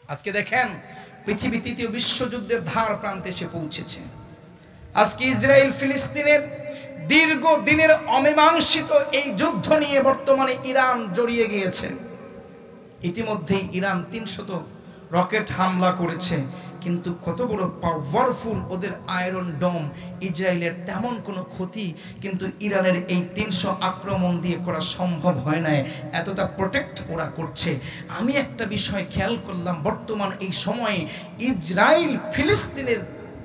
আজকে দেখেন পৃথিবী তৃতীয় বিশ্বযুদ্ধের ধার প্রান্তে এসে পৌঁছেছে। আজকে ইসরায়েল ফিলিস্তিনের দীর্ঘ দিনের অমীমাংসিত এই যুদ্ধ নিয়ে বর্তমানে ইরান জড়িয়ে গিয়েছে। ইতিমধ্যেই ইরান ৩০০ রকেট হামলা করেছে, কিন্তু কত বড় পাওয়ারফুল ওদের আয়রন ডোম, ইসরায়েলের তেমন কোনো ক্ষতি কিন্তু ইরানের এই ৩০০ আক্রমণ দিয়ে করা সম্ভব হয় না। এতটা প্রোটেক্ট ওরা করছে। আমি একটা বিষয় খেয়াল করলাম, বর্তমান এই সময়ে ইসরায়েল ফিলিস্তিনের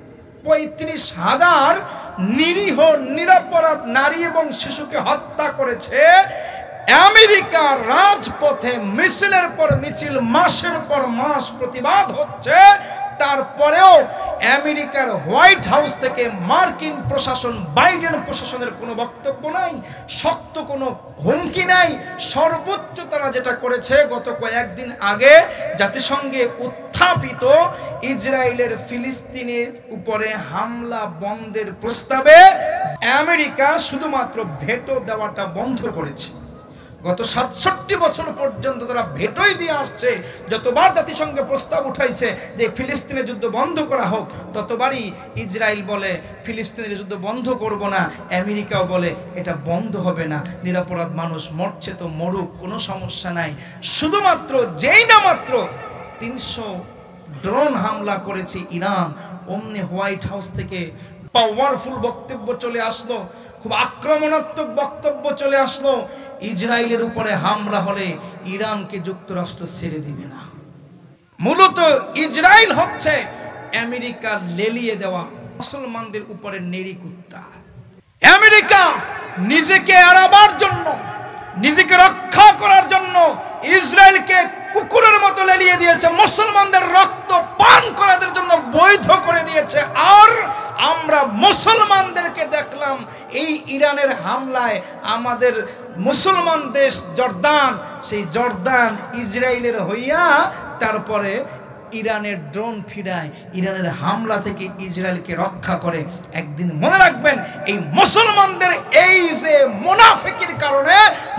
৩৫,০০০ নিরীহ নিরপরাধ নারী এবং শিশুকে হত্যা করেছে। আমেরিকা রাজপথে মিছিলের পর মিছিল, মাসের পর মাস প্রতিবাদ হচ্ছে, তারপরেও আমেরিকার হোয়াইট হাউস থেকে মার্কিন প্রশাসন, বাইডেন প্রশাসনের কোনো বক্তব্য নাই, শক্ত কোনো হুমকি নাই। সর্বোচ্চ তারা যেটা করেছে, গত কয়েকদিন আগে জাতিসংঘে উত্থাপিত ইসরায়েলের ফিলিস্তিনের উপরে হামলা বন্ধের প্রস্তাবে আমেরিকা শুধুমাত্র ভেটো দেওয়াটা বন্ধ করেছে। গত ৬৭ বছর পর্যন্ত তারা ভেটোই দিয়ে আসছে। যতবার জাতিসংঘে প্রস্তাব উঠাইছে যে ফিলিস্তিনের যুদ্ধ বন্ধ করা হোক, ততবারই ইসরায়েল বলে ফিলিস্তিনের যুদ্ধ বন্ধ করব না, আমেরিকাও বলে এটা বন্ধ হবে না, নিরপরাধ মানুষ মরছে তো মরুক, কোনো সমস্যা নাই। শুধুমাত্র যেই না মাত্র ৩০০ ড্রোন হামলা করেছে ইরান, অমনি হোয়াইট হাউস থেকে পাওয়ারফুল বক্তব্য চলে আসলো, খুব আক্রমণাত্মক বক্তব্য চলে আসলো, ইসরায়েলের উপরে হামলা হলে ইরানকে যুক্তরাষ্ট্র ছেড়ে দিবে না। মূলত ইসরায়েল হচ্ছে আমেরিকা লেলিয়ে দেওয়া মুসলমানদের উপরে নেড়ি কুত্তা। আমেরিকা নিজেকে এড়াবার জন্য, নিজেকে রক্ষা করার জন্য ইসরায়েলকে কুকুরের মতো লেলিয়ে দিয়েছে, মুসলমানদের রক্ত পান করাদের জন্য বৈধ করে দিয়েছে। আর আমরা মুসলমানদেরকে দেখলাম এই ইরানের হামলায় আমাদের মুসলমান দেশ জর্দান, সেই জর্দান ইসরায়েলের হইয়া তারপরে ইরানের ড্রোন ফিরায়, ইরানের হামলা থেকে ইসরায়েলকে রক্ষা করে। একদিন মনে রাখবেন, এই মুসলমানদের এই যে মুনাফিকির কারণে,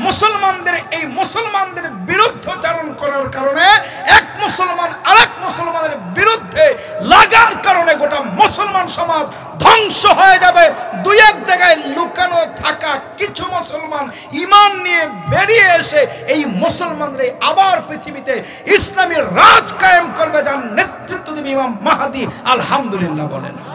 মুসলমানদের বিরুদ্ধাচরণ করার কারণে, এক মুসলমান আরেক মুসলমানের বিরুদ্ধে লাগার কারণে গোটা মুসলমান সমাজ ধ্বংস হয়ে যাবে। দুই এক জায়গায় লুকানো থাকা কিছু মুসলমান ঈমান নিয়ে বেরিয়ে এসে এই মুসলমানদের আবার পৃথিবীতে ইসলামী রাজ কায়েম করবে, যার নেতৃত্ব দেবে ইমাম মাহদী। আলহামদুলিল্লাহ বলেন।